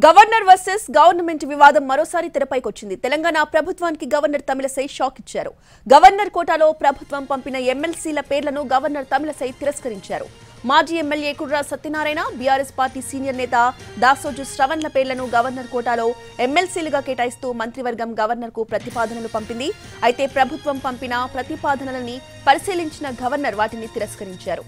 Governor versus government వివాదం మరోసారి తెరపైకొచ్చింది. తెలంగాణ ప్రభుత్వానికి గవర్నర్ తమిళసై షాక్ ఇచ్చారు. గవర్నర్ కోటాలో ప్రభుత్వం పంపిన ఎమ్మెల్సీల పేర్లను గవర్నర్ తమిళసై తిరస్కరించారు. మాజీ MLA Kurra Satyanarayana, BRS party senior నేత దాసోజు శ్రవణ్ల పేర్లను గవర్నర్ కోటాలో ఎమ్మెల్సీలుగా కేటాయిస్తూ మంత్రివర్గం గవర్నర్కు ప్రతిపాదనలు పంపింది. అయితే ప్రభుత్వం పంపిన ప్రతిపాదనలని పరిశీలించిన గవర్నర్ వాటిని తిరస్కరించారు.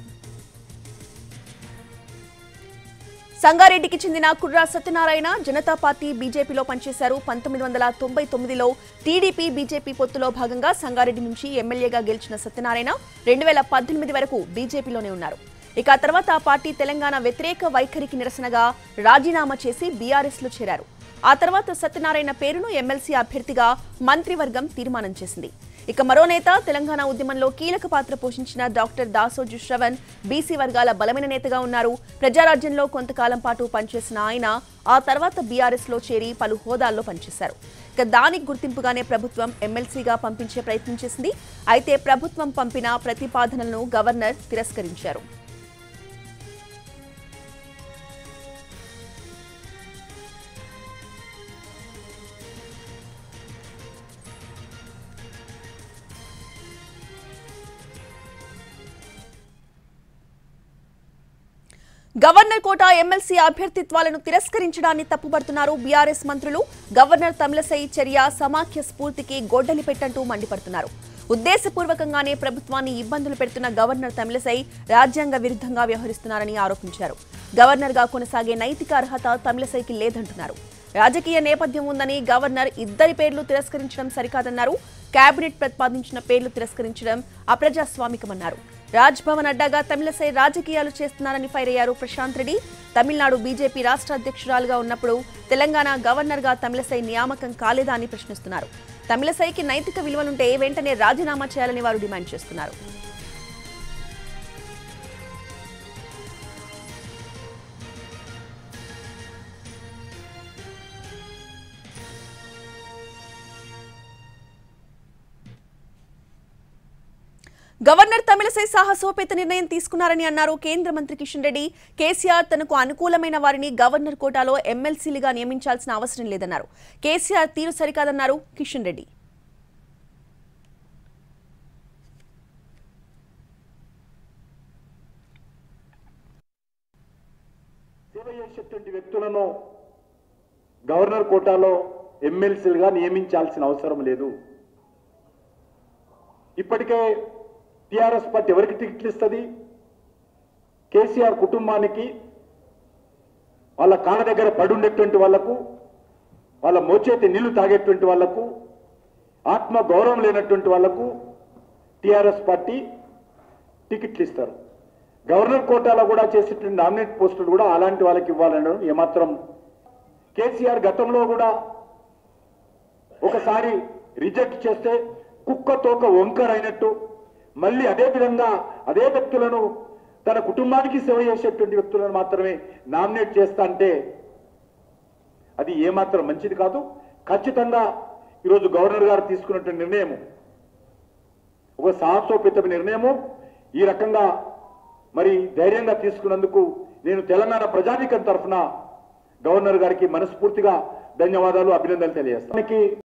సంగారెడ్డికి చెందిన కుర్రా సత్యనారాయణ జనతా పార్టీ బీజేపీలో పనిచేశారు. 1999లో టీడీపీ బీజేపీ పొత్తులో భాగంగా సంగారెడ్డి నుంచి ఎమ్మెల్యేగా గెలిచిన సత్యనారాయణ 2018 వరకు బీజేపీలోనే ఉన్నారు. ఇక ఆ తర్వాత ఆ పార్టీ తెలంగాణ వ్యతిరేక వైఖరికి నిరసనగా రాజీనామా చేసి బీఆర్ఎస్లో చేరారు. ఆ తర్వాత సత్యనారాయణ పేరును ఎమ్మెల్సీ అభ్యర్థిగా మంత్రివర్గం తీర్మానం చేసింది. ఇక మరో నేత, తెలంగాణ ఉద్యమంలో కీలక పాత్ర పోషించిన డాక్టర్ దాసోజు శ్రవణ్ బీసీ వర్గాల బలమైన నేతగా ఉన్నారు. ప్రజారాజ్యంలో కొంతకాలం పాటు పనిచేసిన ఆయన ఆ తర్వాత బీఆర్ఎస్ లో చేరి పలు హోదాల్లో పనిచేశారు. ఇక దానికి గుర్తింపుగానే ప్రభుత్వం ఎమ్మెల్సీగా పంపించే ప్రయత్నం చేసింది. అయితే ప్రభుత్వం పంపిన ప్రతిపాదనలను గవర్నర్ తిరస్కరించారు. గవర్నర్ కోటా ఎమ్మెల్సీ అభ్యర్థిత్వాలను తిరస్కరించడాన్ని తప్పుపడుతున్నారు బీఆర్ఎస్ మంత్రులు. గవర్నర్ తమిళసై చర్య సమాఖ్య స్ఫూర్తికి గొడ్డలి పెట్టంటూ మండిపడుతున్నారు. ఉద్దేశపూర్వకంగానే ప్రభుత్వాన్ని ఇబ్బందులు పెడుతున్న గవర్నర్ తమిళసై రాజ్యాంగ విరుద్ధంగా వ్యవహరిస్తున్నారని ఆరోపించారు. గవర్నర్ గా కొనసాగే నైతిక అర్హత తమిళసైకి లేదంటున్నారు. రాజకీయ నేపథ్యం ఉందని గవర్నర్ ఇద్దరి పేర్లు తిరస్కరించడం సరికాదన్నారు. కేబినెట్ ప్రతిపాదించిన పేర్లు తిరస్కరించడం అప్రజాస్వామికమన్నారు. రాజ్ భవన్ అడ్డాగా తమిళసై రాజకీయాలు చేస్తున్నారని ఫైర్ అయ్యారు ప్రశాంత్ రెడ్డి. తమిళనాడు బీజేపీ రాష్ట్ర అధ్యక్షురాలుగా ఉన్నప్పుడు తెలంగాణ గవర్నర్ గా తమిళసై నియామకం కాలేదా అని ప్రశ్నిస్తున్నారు. తమిళసైకి నైతిక విలువలుంటే వెంటనే రాజీనామా చేయాలని వారు డిమాండ్ చేస్తున్నారు. గవర్నర్ తమిళసై సాహసోపేత నిర్ణయం తీసుకున్నారని అన్నారు కేంద్ర మంత్రి కిషన్ రెడ్డి. కేసీఆర్ తనకు అనుకూలమైన వారిని గవర్నర్ కోటాలో ఎమ్మెల్సీలుగా నియమించాల్సిన అవసరం లేదన్నారు. కేసీఆర్ తీరు సరికాదన్నారు కిషన్ రెడ్డి. సేవ చేసేటువంటి వ్యక్తులను గవర్నర్ కోటాలో ఎమ్మెల్సీలుగా నియమించాల్సిన అవసరం లేదు. ఇప్పటికే టీఆర్ఎస్ పార్టీ ఎవరికి టికెట్లు ఇస్తుంది? కేసీఆర్ కుటుంబానికి, వాళ్ళ కాళ్ళ దగ్గర పడుండేటువంటి వాళ్లకు, వాళ్ళ మోచేతి నీళ్లు తాగేటువంటి వాళ్లకు, ఆత్మ గౌరవం లేనటువంటి వాళ్లకు టీఆర్ఎస్ పార్టీ టికెట్లు ఇస్తారు. గవర్నర్ కోటాలో కూడా చేసేటువంటి నామినేట్ పోస్టులు కూడా అలాంటి వాళ్ళకి ఇవ్వాలనడం ఏమాత్రం. కేసీఆర్ గతంలో కూడా ఒకసారి రిజెక్ట్ చేస్తే కుక్కతోక వంకర్ అయినట్టు మళ్ళీ అదే విధంగా అదే వ్యక్తులను తన కుటుంబానికి సేవ చేసేటువంటి వ్యక్తులను మాత్రమే నామినేట్ చేస్తా అంటే అది ఏమాత్రం మంచిది కాదు. ఖచ్చితంగా ఈరోజు గవర్నర్ గారు తీసుకున్నటువంటి నిర్ణయం ఒక సాహసోపేతమైన నిర్ణయము. ఈ రకంగా మరి ధైర్యంగా తీసుకున్నందుకు నేను తెలంగాణ ప్రజానీకం తరఫున గవర్నర్ గారికి మనస్ఫూర్తిగా ధన్యవాదాలు, అభినందనలు తెలియజేస్తాను.